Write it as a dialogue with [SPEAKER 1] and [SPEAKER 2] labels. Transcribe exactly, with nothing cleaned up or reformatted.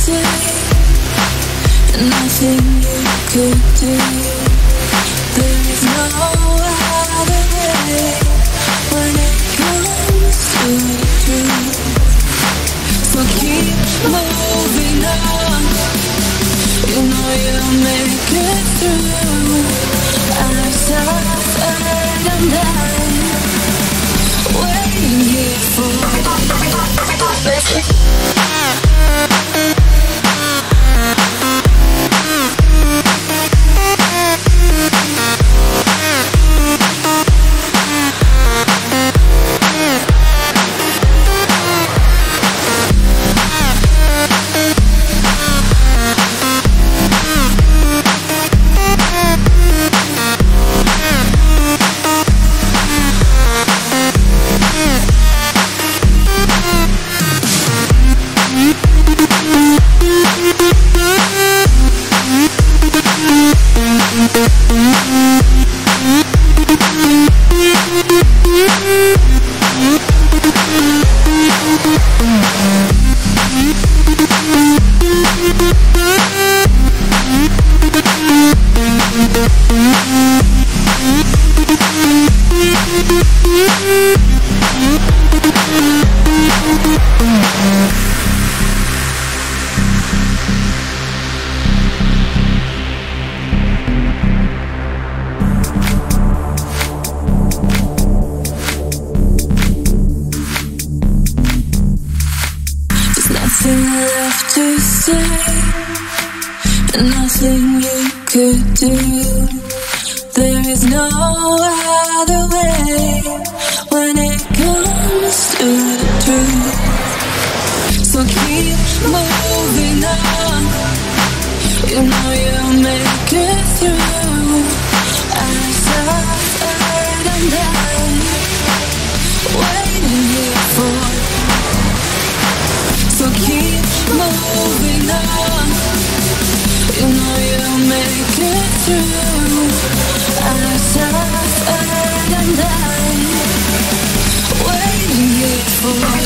[SPEAKER 1] say, and nothing you could do. There is no other way when it comes to the truth. So keep moving on. You know you'll make it through. I've suffered and died, waiting here for left to say, and nothing you could do. There is no other way when it comes to the truth. So keep moving on. You know you'll make it through. I suffered and died, waiting here for. So keep moving on. You know you'll make it through. I suffered and died, waiting here for.